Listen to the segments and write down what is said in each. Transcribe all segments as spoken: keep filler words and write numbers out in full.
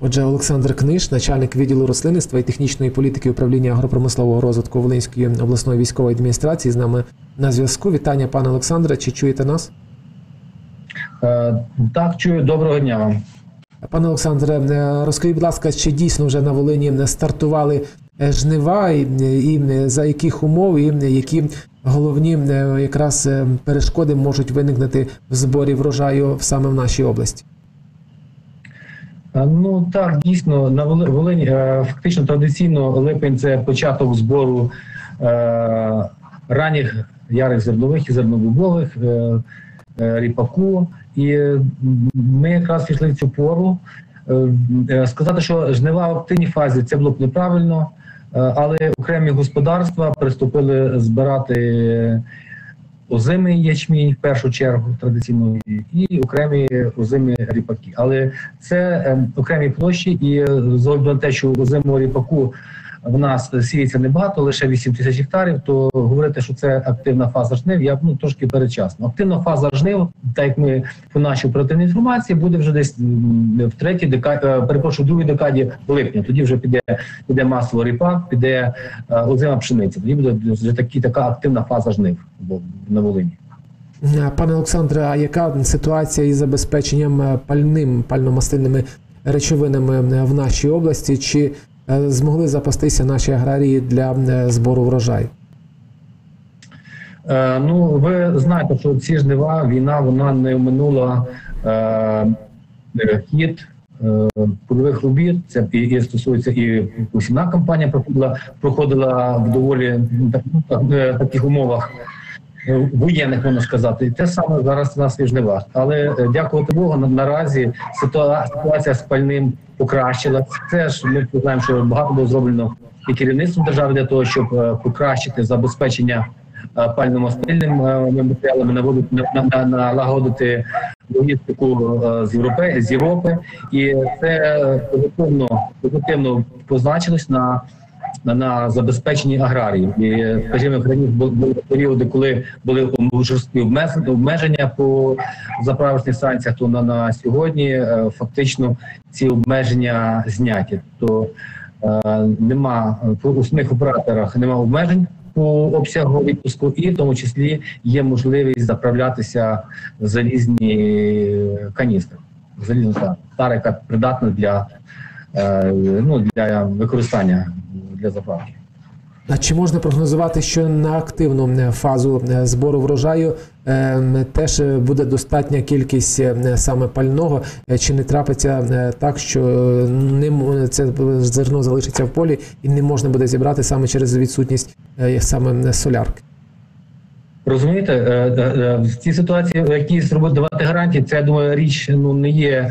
Отже, Олександр Книж, начальник відділу рослинництва і технічної політики управління агропромислового розвитку Волинської обласної військової адміністрації, з нами на зв'язку. Вітання, пане Олександре, чи чуєте нас? Е, так, чую. Доброго дня вам. Пане Олександре, розкажіть, будь ласка, чи дійсно вже на Волині стартували жнива і, і за яких умов, і які головні якраз перешкоди можуть виникнути в зборі врожаю саме в нашій області? Ну так, дійсно, на Волині фактично традиційно липень – це початок збору е, ранніх ярих зернових і зернобобових, е, е, ріпаку. І ми якраз пішли в цю пору. Е, сказати, що жнива в активній фазі – це було б неправильно, е, але окремі господарства приступили збирати озимий ячмінь, в першу чергу, традиційно, і окремі озимі ріпаки. Але це е, окремі площі, і з огляду на те, що озимого ріпаку в нас сіється небагато, лише вісім тисяч гектарів, то говорити, що це активна фаза жнив, я ну, трошки передчасно. Активна фаза жнив, так як ми по нашій оперативній інформації, буде вже десь в третій декаді, перепрошую, в другій декаді липня. Тоді вже піде, піде масово ріпак, піде озима пшениця. Тоді буде вже такі, така активна фаза жнив на Волині. Пане Олександре, а яка ситуація із забезпеченням пальним, пально-мастильними речовинами в нашій області? Чи змогли запастися наші аграрії для збору врожаю? Е, ну, ви знаєте, що ці жнива, війна, вона не оминула е, хід е, польових робіт. Це і, і стосується і посівна кампанія проходила, проходила в доволі так, так, таких умовах воєнних, можна сказати. І те саме зараз у нас і жнива. Але, дякувати Богу, на, наразі ситуація з пальним покращила. Це ж ми знаємо, що багато було зроблено і керівництвом держави для того, щоб покращити забезпечення пально-мастильними матеріалами, наводити, на, на, налагодити логістику з Європи, з Європи. І це позитивно, позитивно позначилось на На, на забезпеченні аграріїв. І, скажімо, раніше були періоди, коли були жорсткі обмеження по заправочних станціях, то на, на сьогодні е, фактично ці обмеження зняті. То е, нема, у самих операторах нема обмежень по обсягу відпуску, і в тому числі є можливість заправлятися в залізні каністри. Залізна тара, яка придатна для, е, ну, для використання для заправки. А чи можна прогнозувати, що на активну фазу збору врожаю е, теж буде достатня кількість е, саме пального? Чи не трапиться е, так, що не, це зерно залишиться в полі і не можна буде зібрати саме через відсутність е, саме солярки? Розумієте, е, е, в цій ситуації якісь давати гарантії, це, я думаю, річ ну, не є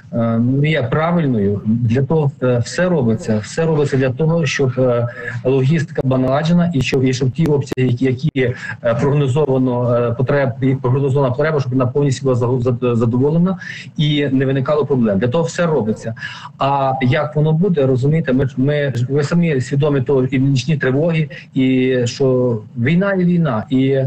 не є правильною. Для того все робиться, все робиться для того, щоб логістика була наладжена і щоб, і щоб ті обсяги, які, які прогнозовано потреб, прогнозована потреба, щоб вона повністю була задоволена і не виникало проблем. Для того все робиться. А як воно буде, розумієте, ми, ми ви самі свідомі того, і нічні тривоги, і що війна є війна, і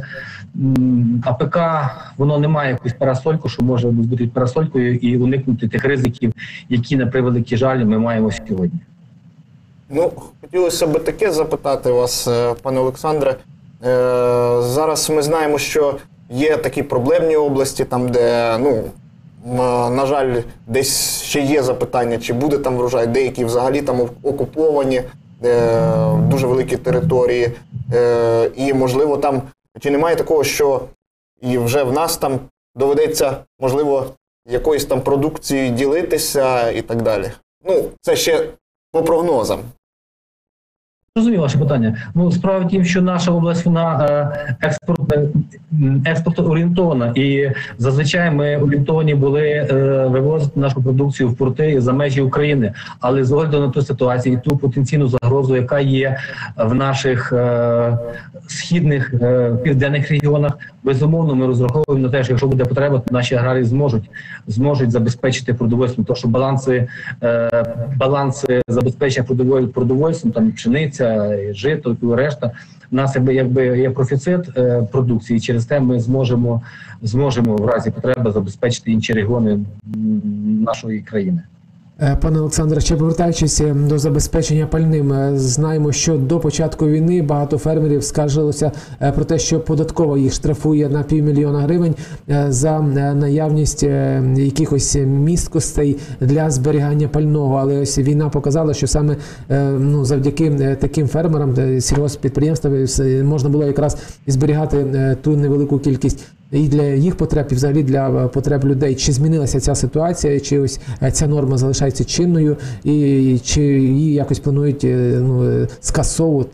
АПК, воно не має якусь парасольку, що може бути парасолькою і уникнути тих ризиків, які, на превеликий жаль, ми маємо сьогодні. Ну, хотілося б таке запитати вас, пане Олександре. Зараз ми знаємо, що є такі проблемні області, там, де, ну, на жаль, десь ще є запитання, чи буде там врожай, деякі взагалі там окуповані, дуже великі території, і, можливо, там чи немає такого, що і вже в нас там доведеться, можливо, якоюсь там продукцією ділитися і так далі? Ну, це ще по прогнозам. Розумію ваше питання. Ну, справа в тім, що наша область, вона експорт, експортно-орієнтована, і зазвичай ми орієнтовані були е, вивозити нашу продукцію в порти за межі України. Але з огляду на ту ситуацію і ту потенційну загрозу, яка є в наших е, східних, е, південних регіонах, безумовно, ми розраховуємо на те, що якщо буде потреба, то наші аграрії зможуть, зможуть забезпечити продовольством. Тому що баланси, е, баланси забезпечення продовольством, там пшениця, жито і решта, у нас якби, якби є профіцит е, продукції, і через те ми зможемо, зможемо в разі потреби забезпечити інші регіони нашої країни. Пане Олександре, ще повертаючись до забезпечення пальним, знаємо, що до початку війни багато фермерів скаржилося про те, що податкова їх штрафує на півмільйона гривень за наявність якихось місткостей для зберігання пального. Але ось війна показала, що саме ну, завдяки таким фермерам, сільгосппідприємствам можна було якраз зберігати ту невелику кількість і для їх потреб, і взагалі для потреб людей. Чи змінилася ця ситуація, чи ось ця норма залишається чинною, і чи її якось планують ну, скасовувати?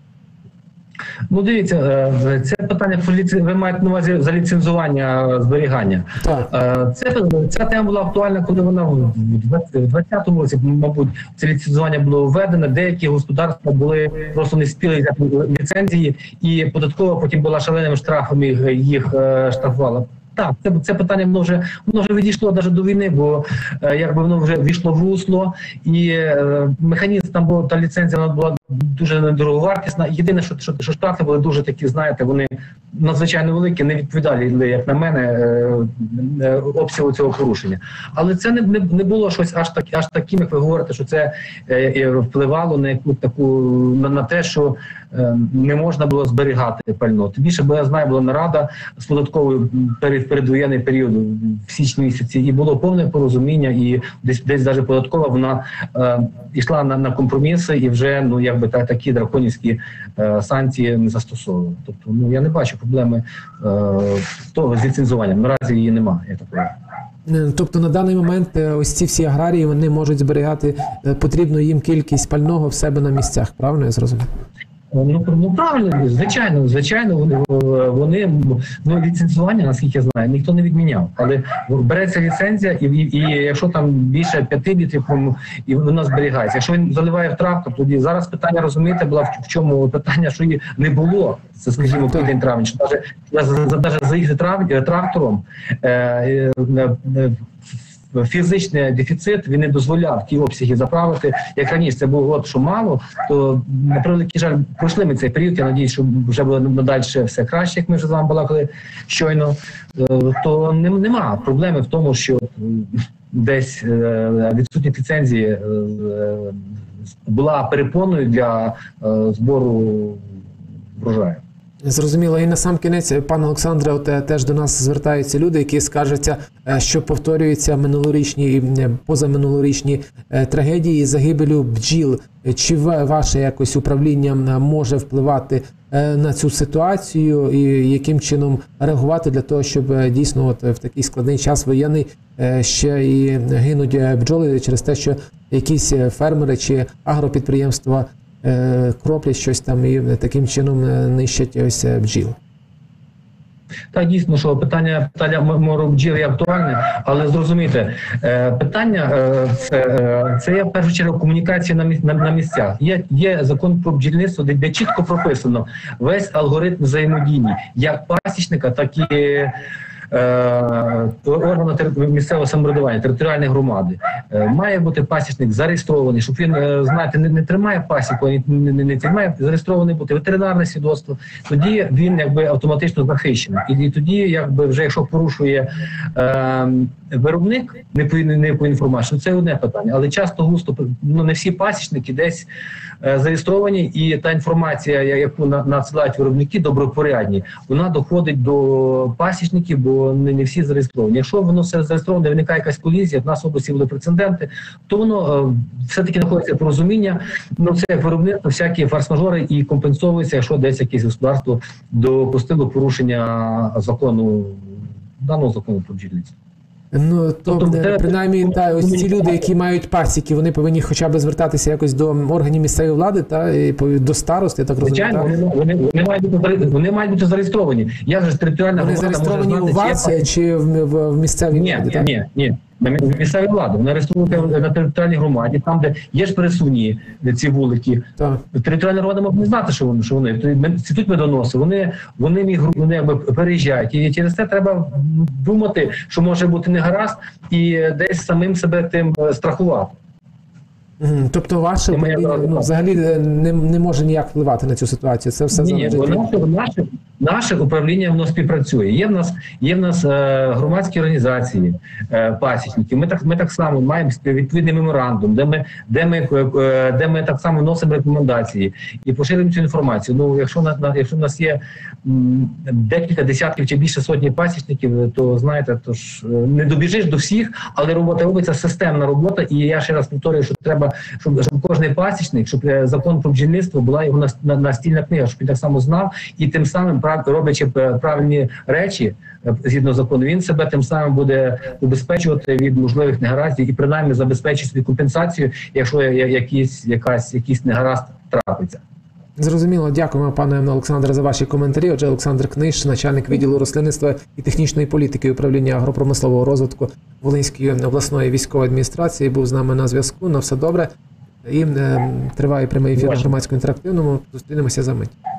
Ну, дивіться, це питання, ви маєте на увазі за ліцензування зберігання. Так. Це, ця тема була актуальна, коли вона в двадцятому році, мабуть, це ліцензування було введено, деякі господарства були, просто не спіли взяти ліцензії, і податкова потім була шаленими штрафами, їх штрафувала. Так, це, це питання воно вже, воно вже відійшло навіть до війни, бо е, якби воно вже війшло в русло, і е, механізм там був, та ліцензія вона була дуже недороговартісна. Єдине, що, що, що штрафи були дуже такі, знаєте, вони надзвичайно великі, не відповідали, як на мене, е, е, обсягу цього порушення. Але це не, не, не було щось аж, так, аж таким, як ви говорите, що це е, впливало на яку таку, на, на те, що е, не можна було зберігати пально. Тим більше, бо я знаю, була нарада з податковою перед передвоєнний період в січні місяці, і було повне порозуміння, і десь десь навіть податкова вона е, йшла на, на компроміси, і вже ну якби так, такі драконівські е, санкції не застосовували. Тобто, ну я не бачу проблеми е, того з ліцензуванням. Наразі її немає, я так розумію. Тобто на даний момент ось ці всі аграрії, вони можуть зберігати потрібну їм кількість пального в себе на місцях, правильно я зрозумів? Ну, ну правильно, звичайно, звичайно, вони, вони ну, ліцензування, наскільки я знаю, ніхто не відміняв. Але береться ліцензія, і, і, і якщо там більше п'яти літрів, і вона зберігається. Якщо він заливає в трактор, тоді зараз питання, розумієте, було в чому питання, що її не було, це, скажімо, квітень травень, що навіть, навіть заїхати трактором, е, е, е, фізичний дефіцит, він не дозволяв ті обсяги заправити. Як раніше це було от, що мало, то, на превеликий жаль, пройшли ми цей період, я надіюсь, що вже буде надалі все краще, як ми вже з вами балакали щойно, то нема проблеми в тому, що десь відсутність ліцензії була перепоною для збору врожаю. Зрозуміло. І на сам кінець, пане Олександре, от теж до нас звертаються люди, які скаржаться, що повторюються минулорічні і позаминулорічні трагедії з загибелю бджіл. Чи ваше якось управління може впливати на цю ситуацію і яким чином реагувати для того, щоб дійсно от в такий складний час воєнний ще і гинуть бджоли через те, що якісь фермери чи агропідприємства кроплять щось там і таким чином нищать ось бджіл? Так, дійсно, що питання, питання мору бджіл є актуальне, але зрозумійте, питання це, це є в першу чергу комунікація на, на, на місцях. Є, є закон про бджільництво, де, де чітко прописано весь алгоритм взаємодії, як пасічника, так і органу місцевого самоврядування, територіальної громади. Має бути пасічник зареєстрований, щоб він, знаєте, не, не тримає пасіку, не, не, не тримає, зареєстрований бути ветеринарне свідоцтво, тоді він якби автоматично захищений. І, і тоді, якби вже якщо порушує е, виробник, не по, не по інформації, це одне питання. Але часто густо, ну не всі пасічники десь е, зареєстровані, і та інформація, яку надсилають виробники, добропорядні, вона доходить до пасічників, бо Не, не всі зареєстровані. Якщо воно все зареєстроване, виникає якась колізія, в нас в області були прецеденти, то воно е, все-таки знаходиться порозуміння, ну це як виробництво, всякі форс-мажори і компенсовується, якщо десь якесь господарство допустило порушення закону, даного закону про бджільництво. Ну, то, тобто, принаймні, та, ось ці люди, які мають пасіки, вони повинні хоча б звертатися якось до органів місцевої влади, та, і до старост, я так розумію. Звичайно, вони, вони, вони, мають бути, вони мають бути зареєстровані. Я вже територіальна Вони зареєстровані у вас чи, чи в, в, в місцевій ні, владі? Ні, ні, ні. На місцевій владі. Вони реєструються на територіальній громаді, там, де є ж пересувні ці вулики. Так. Територіальна громада може не знати, що вони, що вони. Цвітуть медоноси, вони, вони, мігру, вони якби переїжджають. І через це треба думати, що може бути не гаразд, і десь самим себе тим страхувати. Тобто ваше управління ну, взагалі не, не може ніяк впливати на цю ситуацію? Це все Ні, залежить? Ні, наше, Наше управління воно співпрацює. Є в нас є в нас е, громадські організації, е, пасічники. Ми так ми так само маємо відповідний меморандум, де ми де ми е, де ми так само вносимо рекомендації і поширюємо цю інформацію. Ну, якщо на, на якщо в нас є м, декілька десятків чи більше сотні пасічників, то знаєте, то ж не добіжиш до всіх, але робота робиться системна робота. І я ще раз повторюю, що треба, щоб щоб кожен пасічник, щоб закон про бджільництво була його настільна книга, щоб він так само знав і тим самим роблячи правильні речі згідно закону, він себе тим самим буде убезпечувати від можливих негараздів і принаймні забезпечить собі компенсацію, якщо якийсь якась якийсь негаразд трапиться. Зрозуміло, дякуємо, пане Олександре, за ваші коментарі. Отже, Олександр Книж, начальник відділу рослинництва і технічної політики управління агропромислового розвитку Волинської обласної військової адміністрації, був з нами на зв'язку. На все добре. І е, триває прямий ефір на громадському інтерактивному. Зустрінемося за мить.